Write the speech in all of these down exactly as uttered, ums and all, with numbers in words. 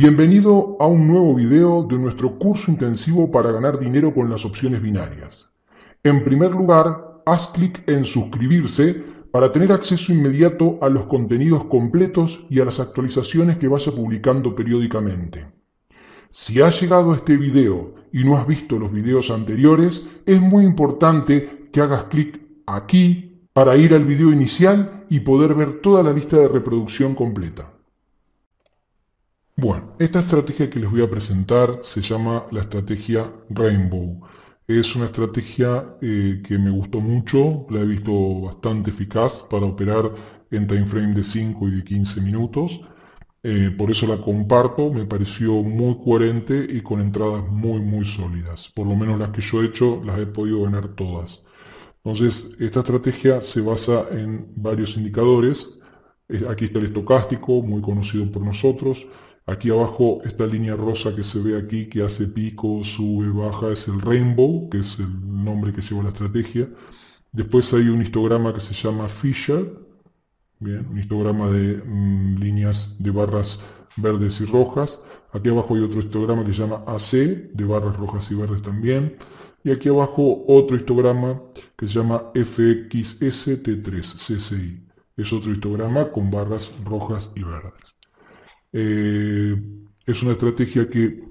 Bienvenido a un nuevo video de nuestro curso intensivo para ganar dinero con las opciones binarias. En primer lugar, haz clic en suscribirse para tener acceso inmediato a los contenidos completos y a las actualizaciones que vaya publicando periódicamente. Si has llegado a este video y no has visto los videos anteriores, es muy importante que hagas clic aquí para ir al video inicial y poder ver toda la lista de reproducción completa. Bueno, esta estrategia que les voy a presentar se llama la estrategia Rainbow. Es una estrategia eh, que me gustó mucho, la he visto bastante eficaz para operar en time frame de cinco y de quince minutos. Eh, por eso la comparto, me pareció muy coherente y con entradas muy muy sólidas. Por lo menos las que yo he hecho las he podido ganar todas. Entonces, esta estrategia se basa en varios indicadores. Aquí está el estocástico, muy conocido por nosotros. Aquí abajo, esta línea rosa que se ve aquí, que hace pico, sube, baja, es el Rainbow, que es el nombre que lleva la estrategia. Después hay un histograma que se llama Fisher, bien, un histograma de mmm, líneas de barras verdes y rojas. Aquí abajo hay otro histograma que se llama A C, de barras rojas y verdes también. Y aquí abajo otro histograma que se llama F X S T tres, C C I. Es otro histograma con barras rojas y verdes. Eh, es una estrategia que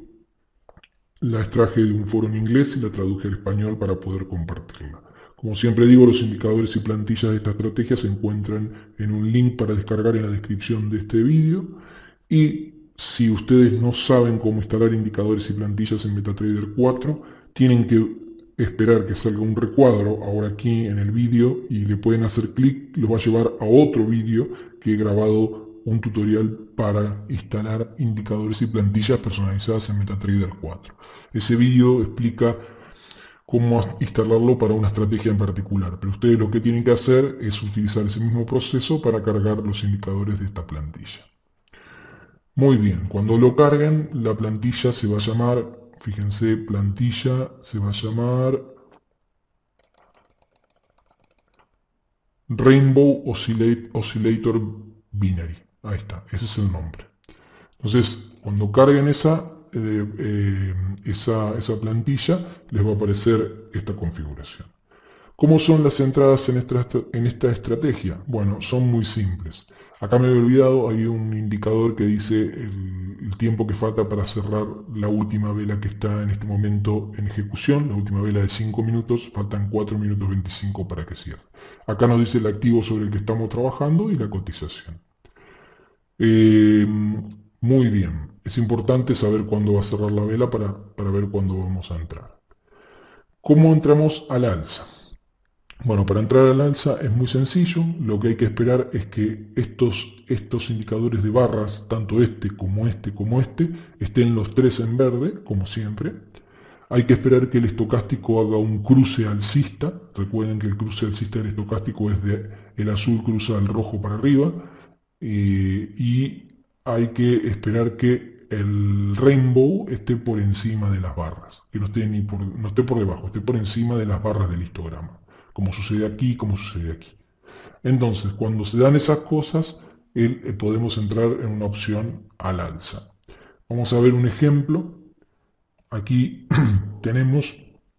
la extraje de un foro en inglés y la traduje al español para poder compartirla. Como siempre digo, los indicadores y plantillas de esta estrategia se encuentran en un link para descargar en la descripción de este vídeo. Y si ustedes no saben cómo instalar indicadores y plantillas en MetaTrader cuatro, tienen que esperar que salga un recuadro ahora aquí en el vídeo y le pueden hacer clic, lo va a llevar a otro vídeo que he grabado, un tutorial para instalar indicadores y plantillas personalizadas en MetaTrader cuatro. Ese vídeo explica cómo instalarlo para una estrategia en particular, pero ustedes lo que tienen que hacer es utilizar ese mismo proceso para cargar los indicadores de esta plantilla. Muy bien, cuando lo carguen, la plantilla se va a llamar, fíjense, plantilla se va a llamar Rainbow Oscillator Binary. Ahí está, ese es el nombre. Entonces, cuando carguen esa, eh, eh, esa, esa plantilla, les va a aparecer esta configuración. ¿Cómo son las entradas en esta, en esta estrategia? Bueno, son muy simples. Acá me había olvidado, hay un indicador que dice el, el tiempo que falta para cerrar la última vela que está en este momento en ejecución, la última vela de cinco minutos, faltan cuatro minutos veinticinco para que cierre. Acá nos dice el activo sobre el que estamos trabajando y la cotización. Eh, muy bien, es importante saber cuándo va a cerrar la vela para, para ver cuándo vamos a entrar. ¿Cómo entramos al alza? Bueno, para entrar al alza es muy sencillo, lo que hay que esperar es que estos, estos indicadores de barras, tanto este como este como este, estén los tres en verde, como siempre. Hay que esperar que el estocástico haga un cruce alcista, recuerden que el cruce alcista del estocástico es de el azul cruza al rojo para arriba, eh, y hay que esperar que el rainbow esté por encima de las barras, que no esté, ni por, no esté por debajo, esté por encima de las barras del histograma, como sucede aquí, como sucede aquí. Entonces, cuando se dan esas cosas, el, eh, podemos entrar en una opción al alza. Vamos a ver un ejemplo. Aquí tenemos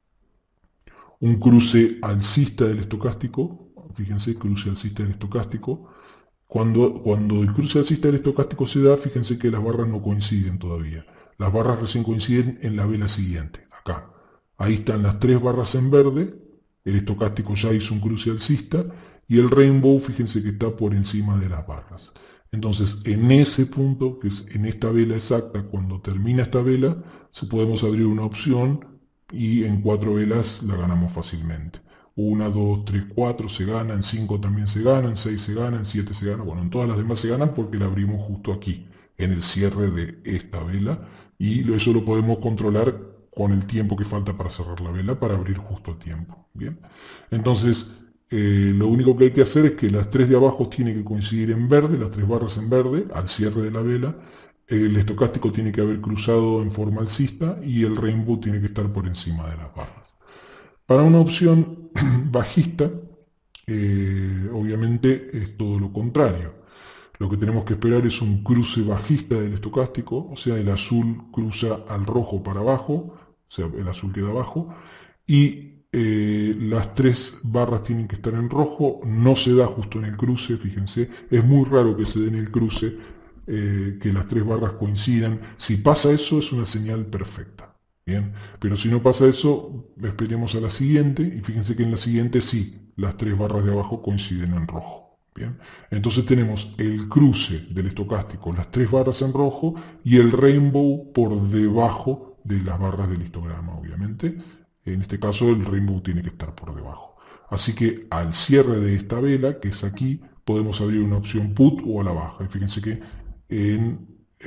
un cruce alcista del estocástico. Fíjense, cruce alcista del estocástico. Cuando, cuando el cruce alcista del estocástico se da, fíjense que las barras no coinciden todavía. Las barras recién coinciden en la vela siguiente, acá. Ahí están las tres barras en verde. El estocástico ya hizo un cruce alcista y el rainbow, fíjense que está por encima de las barras. Entonces, en ese punto, que es en esta vela exacta, cuando termina esta vela, se podemos abrir una opción y en cuatro velas la ganamos fácilmente. Una, dos, tres, cuatro se ganan, cinco también se ganan, seis se ganan, siete se ganan. Bueno, en todas las demás se ganan porque la abrimos justo aquí, en el cierre de esta vela, y eso lo podemos controlar con el tiempo que falta para cerrar la vela para abrir justo a tiempo. Bien, entonces eh, lo único que hay que hacer es que las tres de abajo tienen que coincidir en verde, las tres barras en verde, al cierre de la vela. El estocástico tiene que haber cruzado en forma alcista y el rainbow tiene que estar por encima de las barras. Para una opción bajista, eh, obviamente es todo lo contrario. Lo que tenemos que esperar es un cruce bajista del estocástico, o sea, el azul cruza al rojo para abajo, o sea, el azul queda abajo, y eh, las tres barras tienen que estar en rojo, no se da justo en el cruce, fíjense, es muy raro que se dé en el cruce, eh, que las tres barras coincidan. Si pasa eso, es una señal perfecta. Bien, pero si no pasa eso, esperemos a la siguiente, y fíjense que en la siguiente sí, las tres barras de abajo coinciden en rojo. Bien, entonces tenemos el cruce del estocástico, las tres barras en rojo, y el rainbow por debajo de las barras del histograma, obviamente. En este caso el rainbow tiene que estar por debajo. Así que al cierre de esta vela, que es aquí, podemos abrir una opción put o a la baja. Y fíjense que en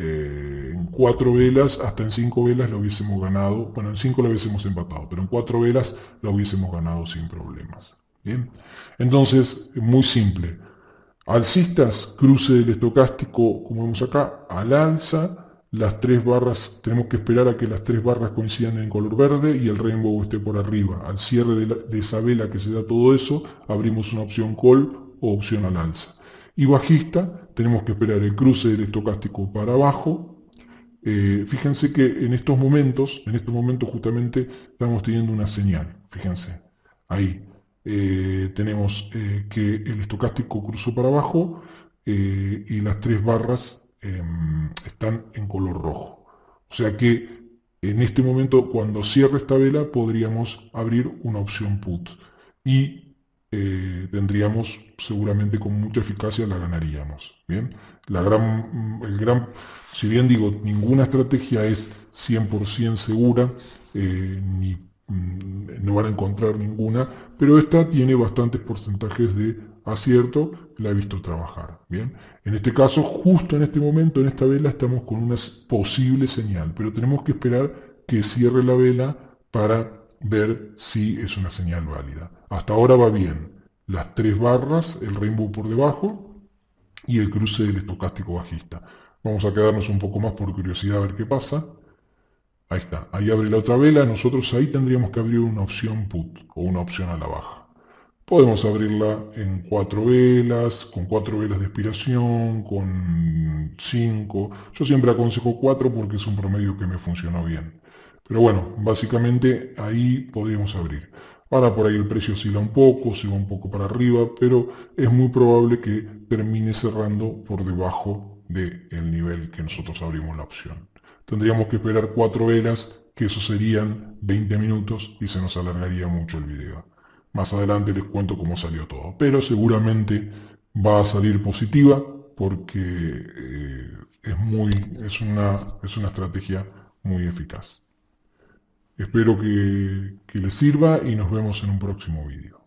Eh, en cuatro velas, hasta en cinco velas lo hubiésemos ganado, bueno, en cinco lo hubiésemos empatado, pero en cuatro velas lo hubiésemos ganado sin problemas. Bien, entonces, muy simple. Alcistas, cruce del estocástico, como vemos acá, al alza, las tres barras, tenemos que esperar a que las tres barras coincidan en color verde y el rainbow esté por arriba. Al cierre de, la, de esa vela que se da todo eso, abrimos una opción call o opción al alza. Y bajista, tenemos que esperar el cruce del estocástico para abajo. Eh, fíjense que en estos momentos, en estos momentos justamente estamos teniendo una señal, fíjense, ahí. Eh, tenemos eh, que el estocástico cruzó para abajo eh, y las tres barras eh, están en color rojo. O sea que en este momento, cuando cierre esta vela, podríamos abrir una opción put. Y Eh, tendríamos seguramente con mucha eficacia la ganaríamos. Bien, la gran, el gran, si bien digo, ninguna estrategia es cien por ciento segura, eh, ni mm, no van a encontrar ninguna, pero esta tiene bastantes porcentajes de acierto, la he visto trabajar. Bien, en este caso, justo en este momento, en esta vela, estamos con una posible señal, pero tenemos que esperar que cierre la vela para ver si es una señal válida. Hasta ahora va bien. Las tres barras, el rainbow por debajo y el cruce del estocástico bajista. Vamos a quedarnos un poco más por curiosidad a ver qué pasa. Ahí está, ahí abre la otra vela. Nosotros ahí tendríamos que abrir una opción put o una opción a la baja. Podemos abrirla en cuatro velas, con cuatro velas de expiración, con cinco. Yo siempre aconsejo cuatro porque es un promedio que me funcionó bien. Pero bueno, básicamente ahí podríamos abrir. Ahora por ahí el precio oscila un poco, se va un poco para arriba, pero es muy probable que termine cerrando por debajo del nivel que nosotros abrimos la opción. Tendríamos que esperar cuatro velas, que eso serían veinte minutos y se nos alargaría mucho el video. Más adelante les cuento cómo salió todo, pero seguramente va a salir positiva porque eh, es, muy, es, una, es una estrategia muy eficaz. Espero que, que les sirva y nos vemos en un próximo vídeo.